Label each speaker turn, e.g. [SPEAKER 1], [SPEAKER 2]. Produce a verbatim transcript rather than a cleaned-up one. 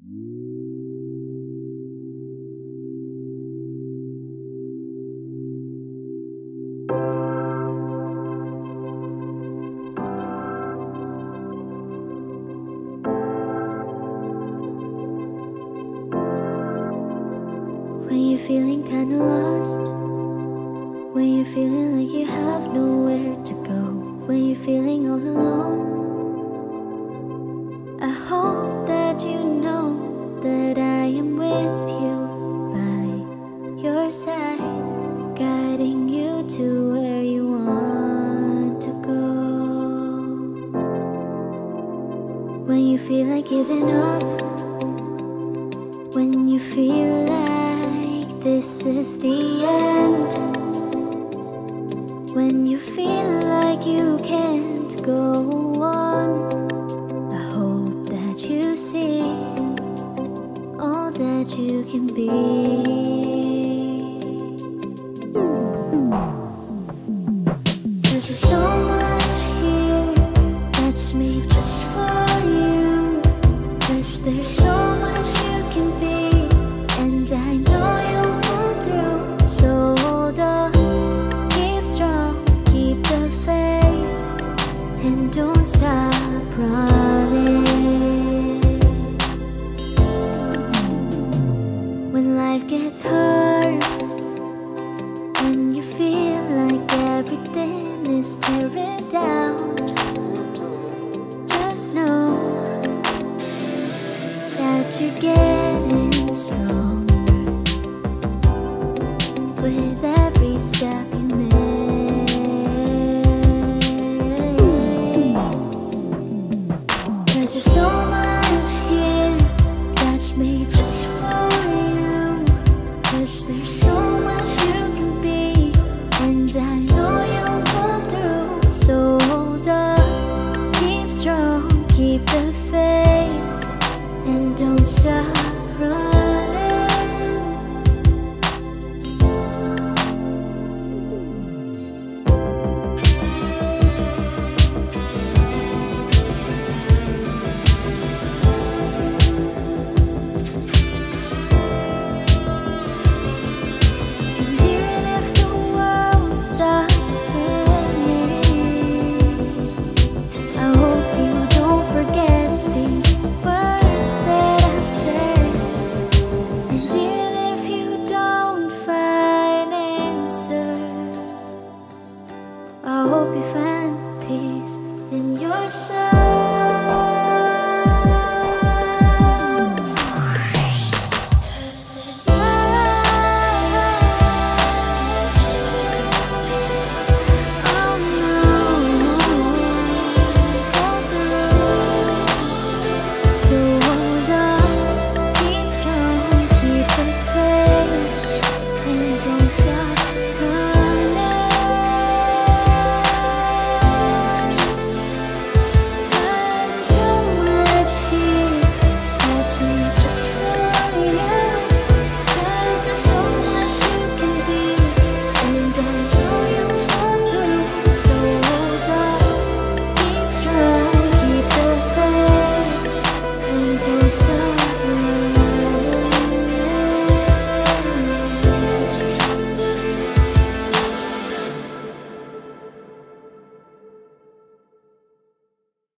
[SPEAKER 1] When you're feeling kinda lost, when you're feeling like you have nowhere to go, when you're feeling all alone, I hope that you know that I am with you, by your side, guiding you to where you want to go. When you feel like giving up, when you feel like this is the end, when you feel like you can't go on, I hope that you see all that you can be. Cause there's so much here that's made just for you. Cause there's so much you can be, and I know you'll pull through. So hold on, keep strong, keep the faith, and don't stop running. When life gets hard, when you feel like everything is tearing down, just know that you're getting stronger with every step